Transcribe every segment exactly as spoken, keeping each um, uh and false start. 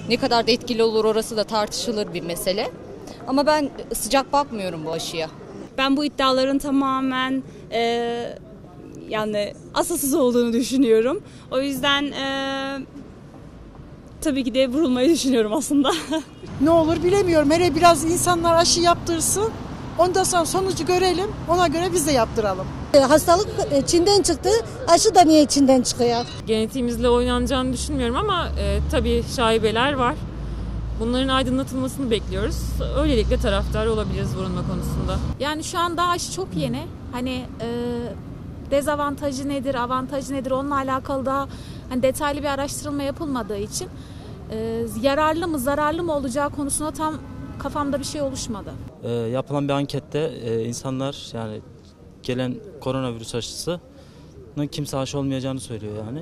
Ne kadar da etkili olur orası da tartışılır bir mesele. Ama ben sıcak bakmıyorum bu aşıya. Ben bu iddiaların tamamen e, yani asılsız olduğunu düşünüyorum. O yüzden e, tabii ki de vurulmayı düşünüyorum aslında. Ne olur bilemiyorum. Hele biraz insanlar aşı yaptırsın. Ondan sonra sonucu görelim. Ona göre biz de yaptıralım. Hastalık Çin'den çıktı. Aşı da niye Çin'den çıkıyor? Genetiğimizle oynanacağını düşünmüyorum ama e, tabii şaibeler var. Bunların aydınlatılmasını bekliyoruz. Öylelikle taraftar olabiliriz vurulma konusunda. Yani şu anda aşı çok yeni. Hani e, dezavantajı nedir, avantajı nedir onunla alakalı da hani detaylı bir araştırma yapılmadığı için e, yararlı mı, zararlı mı olacağı konusunda tam kafamda bir şey oluşmadı. E, yapılan bir ankette e, insanlar yani gelen koronavirüs aşısının kimse aşı olmayacağını söylüyor yani.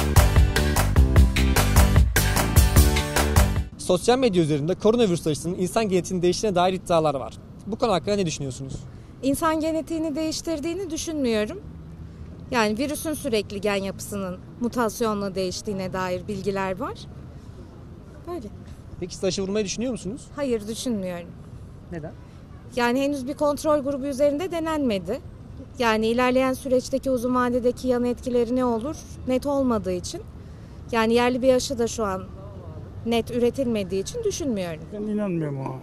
Sosyal medya üzerinde koronavirüs aşısının insan genetiğini değiştirdiğine dair iddialar var. Bu konu hakkında ne düşünüyorsunuz? İnsan genetiğini değiştirdiğini düşünmüyorum. Yani virüsün sürekli gen yapısının mutasyonla değiştiğine dair bilgiler var. Böyle. Peki siz aşı vurmayı düşünüyor musunuz? Hayır, düşünmüyorum. Neden? Yani henüz bir kontrol grubu üzerinde denenmedi. Yani ilerleyen süreçteki uzun vadedeki yan etkileri ne olur net olmadığı için. Yani yerli bir aşı da şu an net üretilmediği için düşünmüyorum. Ben inanmıyorum ona.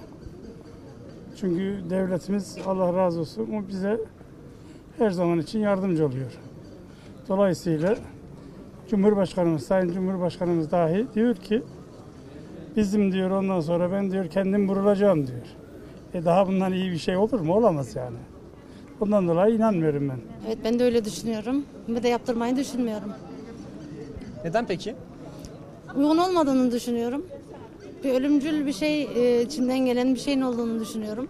Çünkü devletimiz Allah razı olsun o bize her zaman için yardımcı oluyor. Dolayısıyla Cumhurbaşkanımız, Sayın Cumhurbaşkanımız dahi diyor ki bizim diyor ondan sonra ben diyor kendim vurulacağım diyor. E daha bundan iyi bir şey olur mu? Olamaz yani. Ondan dolayı inanmıyorum ben. Evet, ben de öyle düşünüyorum. Ve de yaptırmayı düşünmüyorum. Neden peki? Uygun olmadığını düşünüyorum. Bir ölümcül bir şey, içinden gelen bir şeyin olduğunu düşünüyorum.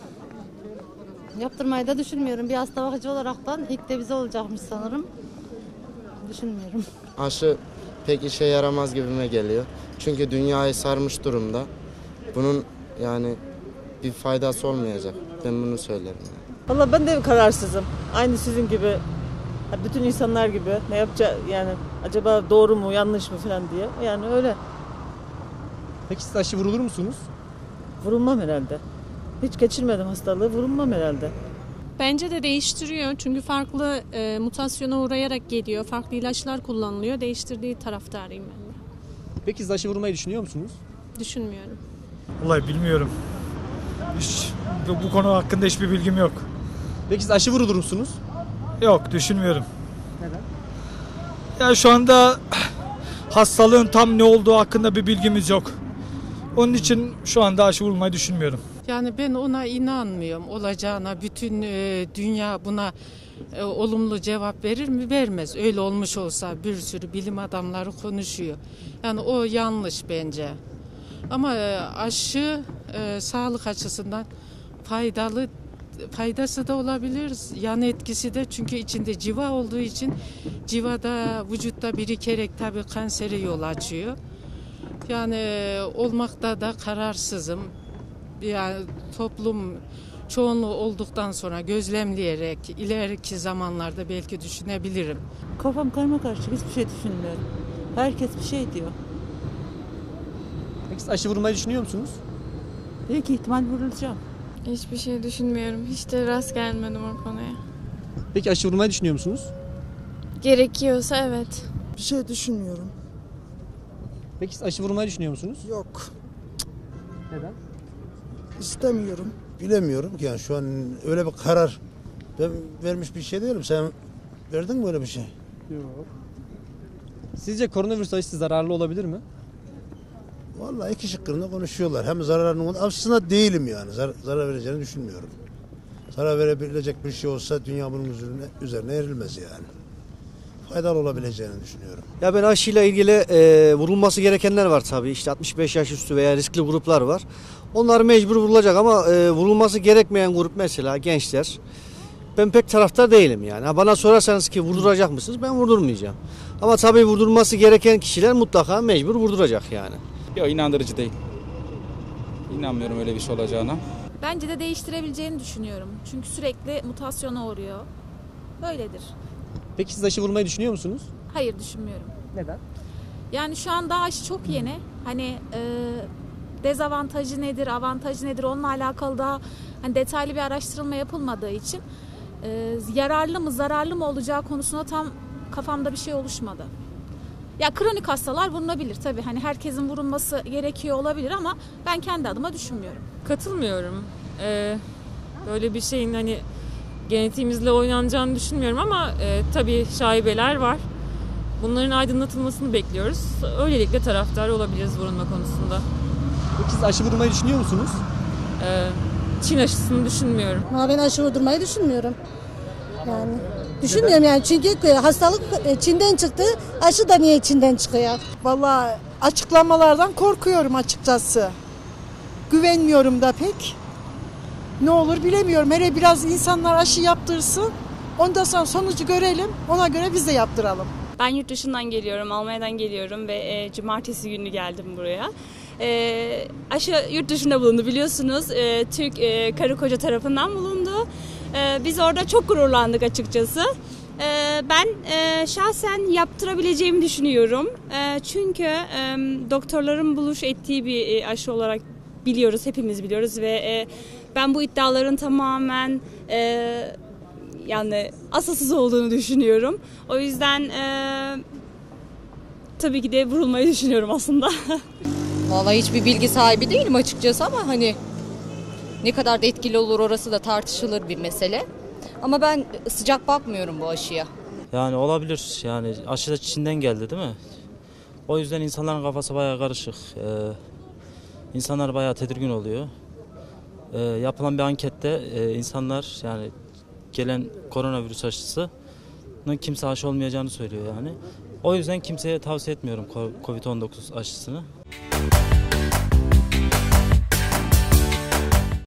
Yaptırmayı da düşünmüyorum. Bir hasta bakıcı olaraktan ilk de bize olacakmış sanırım. Düşünmüyorum. Aşı pek işe yaramaz gibime geliyor. Çünkü dünyayı sarmış durumda. Bunun yani bir faydası olmayacak. Ben bunu söylerim. Yani. Vallahi ben de kararsızım. Aynı sizin gibi. Bütün insanlar gibi. Ne yapacak yani acaba doğru mu yanlış mı falan diye. Yani öyle. Peki siz aşı vurulur musunuz? Vurulmam herhalde. Hiç geçirmedim hastalığı. Vurulmam herhalde. Bence de değiştiriyor. Çünkü farklı e, mutasyona uğrayarak geliyor. Farklı ilaçlar kullanılıyor. Değiştirdiği taraftarıyım ben de. Peki siz aşı vurmayı düşünüyor musunuz? Düşünmüyorum. Vallahi bilmiyorum. Hiç, bu konu hakkında hiçbir bilgim yok. Peki siz aşı vurulur musunuz? Yok, düşünmüyorum. Neden? Ya şu anda hastalığın tam ne olduğu hakkında bir bilgimiz yok. Onun için şu anda aşı vurulmayı düşünmüyorum. Yani ben ona inanmıyorum olacağına. Bütün e, dünya buna e, olumlu cevap verir mi? Vermez. Öyle olmuş olsa bir sürü bilim adamları konuşuyor. Yani o yanlış bence. Ama e, aşı e, sağlık açısından faydalı, faydası da olabilir. Yan etkisi de, çünkü içinde civa olduğu için civa da vücutta birikerek tabii kansere yol açıyor. Yani e, olmakta da kararsızım. Yani toplum çoğunluğu olduktan sonra gözlemleyerek ileriki zamanlarda belki düşünebilirim. Kafam karmakarışık, hiçbir şey düşünmüyorum. Herkes bir şey diyor. Peki siz aşı vurmayı düşünüyor musunuz? Büyük ihtimal vurulacağım. Hiçbir şey düşünmüyorum. Hiç de rast gelmedim o konuya. Peki aşı vurmayı düşünüyor musunuz? Gerekiyorsa evet. Bir şey düşünmüyorum. Peki siz aşı vurmayı düşünüyor musunuz? Yok. Neden? İstemiyorum. Bilemiyorum ki yani şu an öyle bir karar ben vermiş bir şey değilim. Sen verdin mi öyle bir şey? Yok. Sizce koronavirüs aşısı zararlı olabilir mi? Vallahi iki şıkkında konuşuyorlar. Hem zararının aslında değilim yani. Zar zarar vereceğini düşünmüyorum. Zarar verebilecek bir şey olsa dünya bunun üzerine, üzerine erilmez yani. Faydalı olabileceğini düşünüyorum. Ya ben aşıyla ilgili e, vurulması gerekenler var tabii. İşte altmış beş yaş üstü veya riskli gruplar var. Onlar mecbur vurulacak ama e, vurulması gerekmeyen grup mesela gençler. Ben pek taraftar değilim yani. Ha, bana sorarsanız ki vurduracak mısınız? Ben vurdurmayacağım. Ama tabii vurdurulması gereken kişiler mutlaka mecbur vurduracak yani. Yok, inandırıcı değil. İnanmıyorum öyle bir şey olacağına. Bence de değiştirebileceğini düşünüyorum. Çünkü sürekli mutasyona uğruyor. Böyledir. Peki siz aşı vurmayı düşünüyor musunuz? Hayır, düşünmüyorum. Neden? Yani şu an daha aşı çok yeni. Hani e, dezavantajı nedir, avantajı nedir onunla alakalı daha hani detaylı bir araştırılma yapılmadığı için e, yararlı mı, zararlı mı olacağı konusunda tam kafamda bir şey oluşmadı. Ya kronik hastalar vurulabilir tabii. Hani herkesin vurulması gerekiyor olabilir ama ben kendi adıma düşünmüyorum. Katılmıyorum. Ee, böyle bir şeyin hani genetiğimizle oynanacağını düşünmüyorum ama e, tabii şaibeler var. Bunların aydınlatılmasını bekliyoruz. Öylelikle taraftar olabiliriz vurulma konusunda. Peki siz aşı vurmayı düşünüyor musunuz? Ee, Çin aşısını düşünmüyorum. Ama ben aşı vurdurmayı düşünmüyorum. Yani düşünmüyorum yani çünkü hastalık Çin'den çıktı. Aşı da niye Çin'den çıkıyor? Vallahi açıklamalardan korkuyorum açıkçası. Güvenmiyorum da pek. Ne olur bilemiyorum. Hele biraz insanlar aşı yaptırsın. Ondan sonra sonucu görelim. Ona göre biz de yaptıralım. Ben yurt dışından geliyorum, Almanya'dan geliyorum ve e, cumartesi günü geldim buraya. E, aşı yurt dışında bulundu biliyorsunuz. E, Türk e, karı koca tarafından bulundu. E, biz orada çok gururlandık açıkçası. E, ben e, şahsen yaptırabileceğimi düşünüyorum. E, çünkü e, doktorların buluş ettiği bir e, aşı olarak biliyoruz, hepimiz biliyoruz ve e, ben bu iddiaların tamamen e, yani asılsız olduğunu düşünüyorum. O yüzden e, tabii ki de vurulmayı düşünüyorum aslında. Vallahi hiçbir bilgi sahibi değilim açıkçası ama hani ne kadar da etkili olur orası da tartışılır bir mesele. Ama ben sıcak bakmıyorum bu aşıya. Yani olabilir. Yani aşı da Çin'den geldi değil mi? O yüzden insanların kafası bayağı karışık. Ee, insanlar bayağı tedirgin oluyor. Ee, yapılan bir ankette e, insanlar yani gelen koronavirüs aşısının kimse aşı olmayacağını söylüyor yani. O yüzden kimseye tavsiye etmiyorum kovid on dokuz aşısını.